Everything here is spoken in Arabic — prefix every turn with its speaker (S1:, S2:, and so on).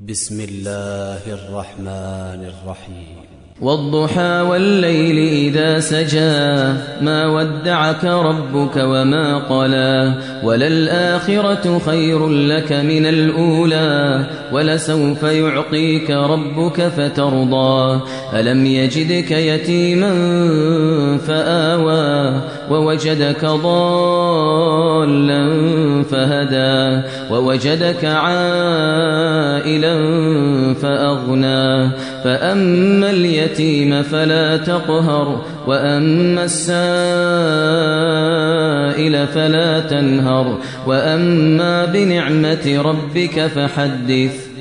S1: بسم الله الرحمن الرحيم
S2: والضحى والليل إذا سجى ما ودعك ربك وما قلى وللآخرة خير لك من الأولى ولسوف يعطيك ربك فترضى ألم يجدك يتيما فآوى ووجدك ضالا فهدى ووجدك عائلا فأغنى فأما اليتيم فلا تقهر وأما السائل فلا تنهر وأما بنعمة ربك فحدث